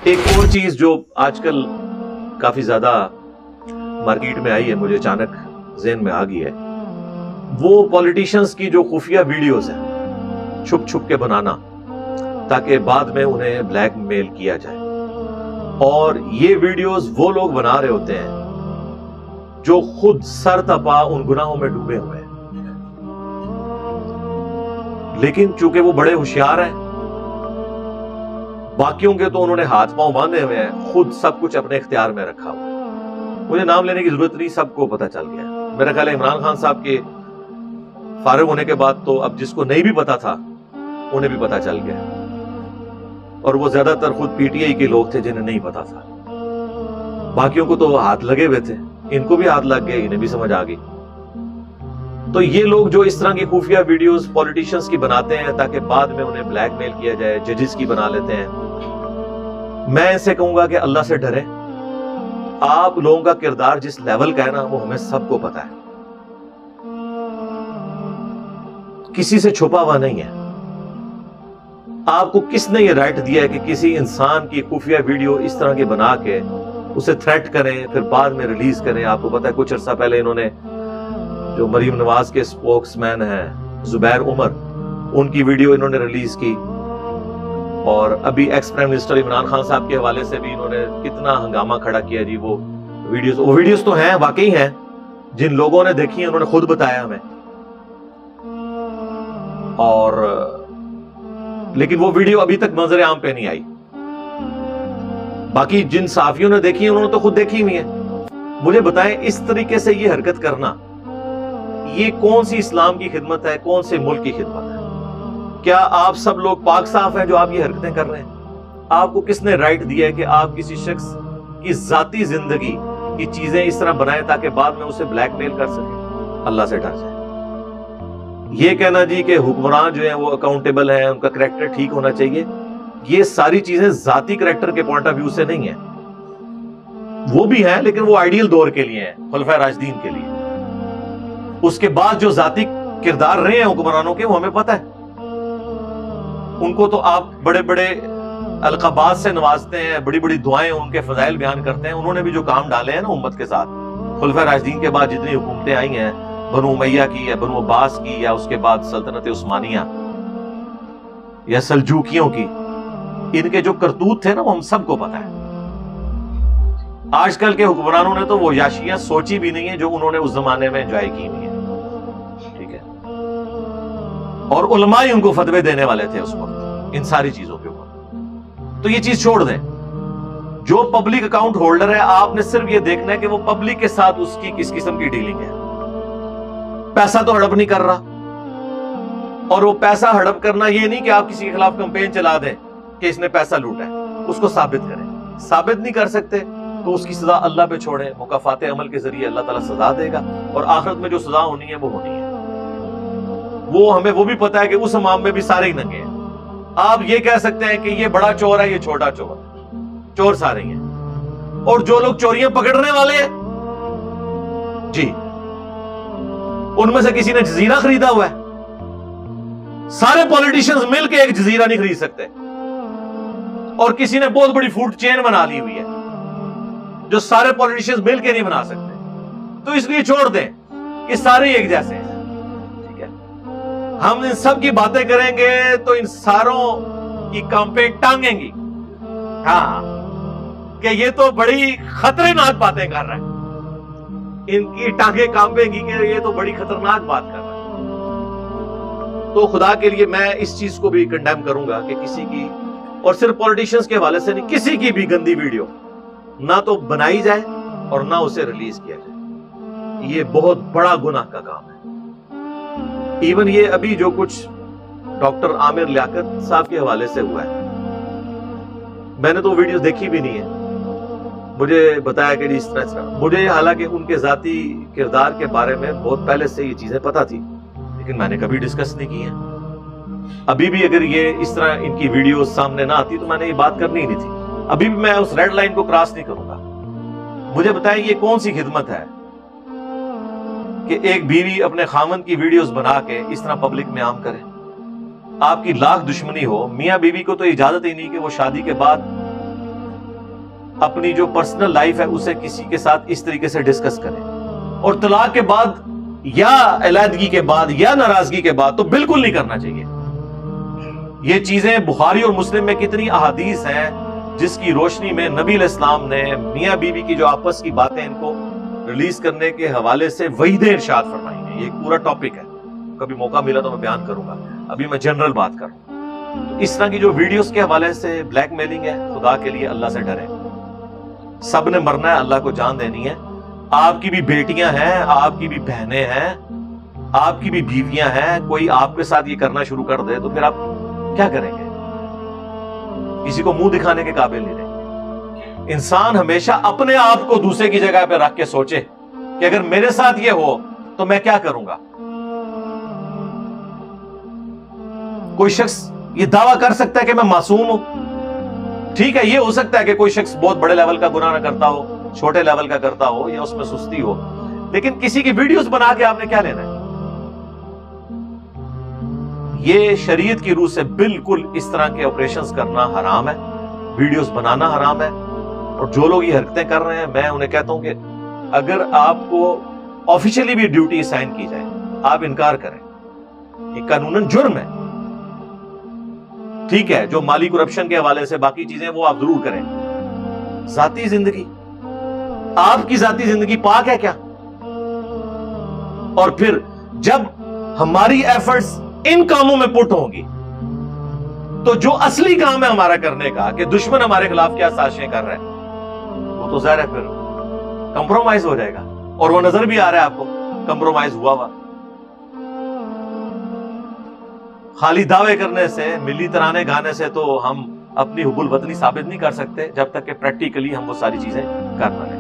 ایک اور چیز جو آج کل کافی زیادہ مارکیٹ میں آئی ہے، مجھے اچانک ذہن میں آ گئی ہے، وہ پولیٹیشنز کی جو خفیہ ویڈیوز ہیں چھپ چھپ کے بنانا تاکہ بعد میں انہیں بلیک میل کیا جائے. اور یہ ویڈیوز وہ لوگ بنا رہے ہوتے ہیں جو خود سر تپا ان گناہوں میں ڈوبے ہوئے ہیں، لیکن چونکہ وہ بڑے ہوشیار ہیں، باقیوں کے تو انہوں نے ہاتھ پاؤں باندھے ہوئے ہیں، خود سب کچھ اپنے اختیار میں رکھا ہوا ہے. مجھے نام لینے کی ضرورت نہیں، سب کو پتہ چل گیا. میرا خیال ہے عمران خان صاحب کے فارغ ہونے کے بعد تو اب جس کو نہیں بھی پتا تھا انہیں بھی پتا چل گیا، اور وہ زیادہ تر خود پی ٹی آئی کے لوگ تھے جنہیں نہیں پتا تھا. باقیوں کو تو ہاتھ لگے ہوئے تھے، ان کو بھی ہاتھ لگ گئے، انہیں بھی سمجھ آ گئی. تو یہ لوگ جو اس طرح کی خفیہ ویڈیوز پولیٹیشنز کی بناتے ہیں تاکہ بعد میں انہیں بلیک میل کیا جائے، ججز کی بنا لیتے ہیں، میں ان سے کہوں گا کہ اللہ سے ڈریں. آپ لوگوں کا کردار جس لیول کا ہے نا، وہ ہمیں سب کو پتا ہے، کسی سے چھپا ہوا نہیں ہے. آپ کو کس نے یہ رائٹ دیا ہے کہ کسی انسان کی خفیہ ویڈیو اس طرح کی بنا کے اسے تھریٹ کریں پھر بعد میں ریلیز کریں؟ آپ کو پتا ہے کچھ عرصہ پہلے انہوں نے جو مریم نواز کے سپوکس مین ہیں زبیر عمر، ان کی ویڈیو انہوں نے ریلیز کی، اور ابھی ex prime minister Imran Khan صاحب کے حوالے سے بھی انہوں نے کتنا ہنگامہ کھڑا کیا. جی وہ ویڈیوز تو ہیں، واقعی ہیں، جن لوگوں نے دیکھی ہیں انہوں نے خود بتایا ہمیں. اور لیکن وہ ویڈیو ابھی تک منظر عام پہ نہیں آئی. باقی جن صحافیوں نے دیکھی انہوں نے تو خود دیکھی ہوئی ہیں. مجھے بتائیں اس طریقے سے یہ حرکت کرنا، یہ کون سی اسلام کی خدمت ہے، کون سے ملک کی خدمت ہے؟ کیا آپ سب لوگ پاک صاف ہیں جو آپ یہ حرکتیں کر رہے ہیں؟ آپ کو کس نے رائٹ دیا ہے کہ آپ کسی شخص کی ذاتی زندگی کی چیزیں اس طرح بنائیں تاکہ بعد میں اسے بلیک میل کر سکیں؟ اللہ سے ڈر جائیں. یہ کہنا جی کہ حکمران جو ہیں وہ اکاؤنٹیبل ہیں، ان کا کریکٹر ٹھیک ہونا چاہیے، یہ ساری چیزیں ذاتی کریکٹر کے پوائنٹ آف ویو سے نہیں ہیں. وہ بھی ہیں لیکن وہ آئیڈیل دور کے لیے ہیں، خلفائے راشدین کے لیے. اس کے بعد جو ذاتی کردار رہے ہیں حکمرانوں کے وہ ہمیں پتہ ہے. ان کو تو آپ بڑے بڑے القابات سے نوازتے ہیں، بڑی بڑی دعائیں ان کے فضائل بیان کرتے ہیں. انہوں نے بھی جو کام ڈالے ہیں نا امت کے ساتھ، خلفائے راشدین کے بعد جتنی حکومتیں آئی ہیں، بنو امیہ کی یا بنو عباس کی یا اس کے بعد سلطنت عثمانیہ یا سلجوکیوں کی، ان کے جو کرتوت تھے نا وہ ہم سب کو پتہ ہے. آج کل کے حکمرانوں نے تو وہ یاشیاں سوچی بھی نہیں ہیں جو انہوں نے اس زمانے میں انجوائے کی ہوئی ہیں. ٹھیک ہے، اور علماء ہی ان کو فتوے دینے والے تھے اس وقت ان ساری چیزوں کے اوپر. تو یہ چیز چھوڑ دیں. جو پبلک اکاؤنٹ ہولڈر ہے، آپ نے صرف یہ دیکھنا ہے کہ وہ پبلک کے ساتھ اس کی کس قسم کی ڈیلنگ ہے. پیسہ تو ہڑپ نہیں کر رہا، اور وہ پیسہ ہڑپ کرنا یہ نہیں کہ آپ کسی کے خلاف کمپین چلا دیں کہ اس نے پیسہ لوٹا ہے، اس کو ثابت کریں. ثابت نہیں کر سکتے تو اس کی سزا اللہ پہ چھوڑیں، مکافات عمل کے ذریعے اللہ تعالیٰ سزا دے گا، اور آخرت میں جو سزا ہونی ہے وہ ہونی ہے. وہ ہمیں وہ بھی پتا ہے کہ اس امام میں بھی سارے ہی ننگے ہیں. آپ یہ کہہ سکتے ہیں کہ یہ بڑا چور ہے، یہ چھوٹا چور ہے، چور سارے ہی ہیں. اور جو لوگ چوریاں پکڑنے والے ہیں جی، ان میں سے کسی نے جزیرہ خریدا ہوا ہے؟ سارے پولیٹیشنز مل کے ایک جزیرہ نہیں خرید سکتے. اور کسی نے بہت بڑی فوڈ چین بنا لی ہوئی ہے جو سارے پولیٹیشنز مل کے نہیں بنا سکتے. تو اس لیے چھوڑ دیں کہ سارے ایک جیسے ہیں. ٹھیک ہے، ہم ان سب کی باتیں کریں گے تو ان ساروں کی کانپیں ٹانگیں گی. ہاں کہ یہ تو بڑی خطرناک باتیں کر رہا ہے، ان کی ٹانگیں کانپیں گی کہ یہ تو بڑی خطرناک بات کر رہا ہے. تو خدا کے لیے میں اس چیز کو بھی کنڈیم کروں گا کہ کسی کی، اور صرف پولیٹیشنز کے حوالے سے نہیں، کسی کی بھی گندی ویڈیو نہ تو بنائی جائے اور نہ اسے ریلیز کیا جائے. یہ بہت بڑا گناہ کا کام ہے. ایون یہ ابھی جو کچھ ڈاکٹر عامر لیاقت صاحب کے حوالے سے ہوا ہے، میں نے تو ویڈیوز دیکھی بھی نہیں ہے. مجھے بتایا کہ اس طرح مجھے، حالانکہ ان کے ذاتی کردار کے بارے میں بہت پہلے سے یہ چیزیں پتہ تھی، لیکن میں نے کبھی ڈسکس نہیں کی ہیں. ابھی بھی اگر یہ اس طرح ان کی ویڈیوز سامنے نہ آتی تو میں نے یہ بات کرنی ہی نہیں تھی. ابھی بھی میں اس ریڈ لائن کو کراس نہیں کروں گا. مجھے بتائیں یہ کون سی خدمت ہے کہ ایک بیوی اپنے خاوند کی ویڈیوز بنا کے اس طرح پبلک میں عام کرے؟ آپ کی لاکھ دشمنی ہو، میاں بیوی کو تو اجازت ہی نہیں کہ وہ شادی کے بعد اپنی جو پرسنل لائف ہے اسے کسی کے ساتھ اس طریقے سے ڈسکس کریں، اور طلاق کے بعد یا علیحدگی کے بعد یا ناراضگی کے بعد تو بالکل نہیں کرنا چاہیے۔ یہ چیزیں بخاری اور مسلم میں کتنی احادیث ہیں جس کی روشنی میں نبی علیہ السلام نے میاں بیوی کی جو آپس کی باتیں ان کو ریلیز کرنے کے حوالے سے وعیدیں ارشاد فرمائی ہیں۔ یہ ایک پورا ٹاپک ہے، کبھی موقع ملا تو میں بیان کروں گا، ابھی میں جنرل بات کروں۔ اس طرح کی جو ویڈیوز کے حوالے سے بلیک میلنگ ہے، خدا کے لیے اللہ سے ڈریں۔ سب نے مرنا ہے، اللہ کو جان دینی ہے۔ آپ کی بھی بیٹیاں ہیں، آپ کی بھی بہنیں ہیں، آپ کی بھی بیویاں ہیں، کوئی آپ کے ساتھ یہ کرنا شروع کر دے تو پھر آپ کیا کریں گے؟ کسی کو منہ دکھانے کے قابل نہیں رہے۔ انسان ہمیشہ اپنے آپ کو دوسرے کی جگہ پہ رکھ کے سوچے کہ اگر میرے ساتھ یہ ہو تو میں کیا کروں گا۔ کوئی شخص یہ دعویٰ کر سکتا ہے کہ میں معصوم ہوں، ٹھیک ہے، یہ ہو سکتا ہے کہ کوئی شخص بہت بڑے لیول کا گناہ نہ کرتا ہو، چھوٹے لیول کا کرتا ہو یا اس میں سستی ہو، لیکن کسی کی ویڈیوز بنا کے آپ نے کیا لینا ہے؟ یہ شریعت کی روح سے بالکل اس طرح کے آپریشنز کرنا حرام ہے، ویڈیوز بنانا حرام ہے۔ اور جو لوگ یہ حرکتیں کر رہے ہیں، میں انہیں کہتا ہوں کہ اگر آپ کو آفیشلی بھی ڈیوٹی اسائن کی جائے، آپ انکار کریں، یہ قانوناً جرم ہے، ٹھیک ہے۔ جو مالی کرپشن کے حوالے سے باقی چیزیں وہ آپ ضرور کریں۔ ذاتی زندگی، آپ کی ذاتی زندگی پاک ہے کیا؟ اور پھر جب ہماری ایفرٹس ان کاموں میں پٹ ہوں گی تو جو اصلی کام ہے ہمارا کرنے کا، کہ دشمن ہمارے خلاف کیا سازشیں کر رہے ہیں، وہ تو ظاہر ہے پھر کمپرومائز ہو جائے گا، اور وہ نظر بھی آ رہا ہے آپ کو کمپرومائز ہوا ہوا۔ خالی دعوے کرنے سے، ملی ترانے گانے سے تو ہم اپنی حب الوطنی ثابت نہیں کر سکتے جب تک کہ پریکٹیکلی ہم وہ ساری چیزیں کر نہ لیں۔